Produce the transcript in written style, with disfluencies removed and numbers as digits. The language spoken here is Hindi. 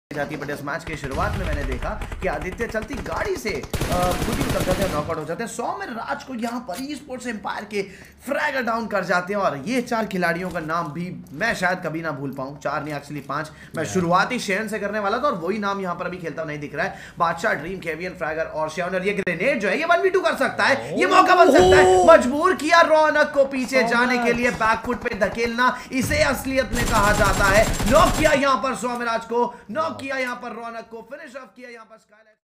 जाती है। बट इस मैच के शुरुआत में मैंने देखा कि आदित्य चलती गाड़ी से खुद ही उतर जाते हैं, नॉकआउट हो जाते हैं। सौमिर राज को यहाँ पर ई स्पोर्ट्स एम्पायर के फ्रैगर डाउन कर जाते हैं और ये 4 खिलाड़ियों का नाम भी मैं शायद कभी ना भूल पाऊं। 4 नहीं एक्चुअली 5। मैं शुरुआती शेयन से करने वाला था और वही नाम यहाँ पर अभी खेलता नहीं दिख रहा है। बादशाह, ड्रीम, केवियन, फ्रैगर और शेयन। ये ग्रेनेड जो है ये 1v2 कर सकता है, ये मौका बन सकता है। मजबूर किया रौनक को पीछे जाने के लिए, बैकफुट पे धकेलना इसे असलियत में कहा जाता है। नॉक किया यहाँ पर सौमिर राज को, नॉक किया यहाँ पर रौनक को, फिनिश ऑफ किया यहाँ पर स्काईलाइट।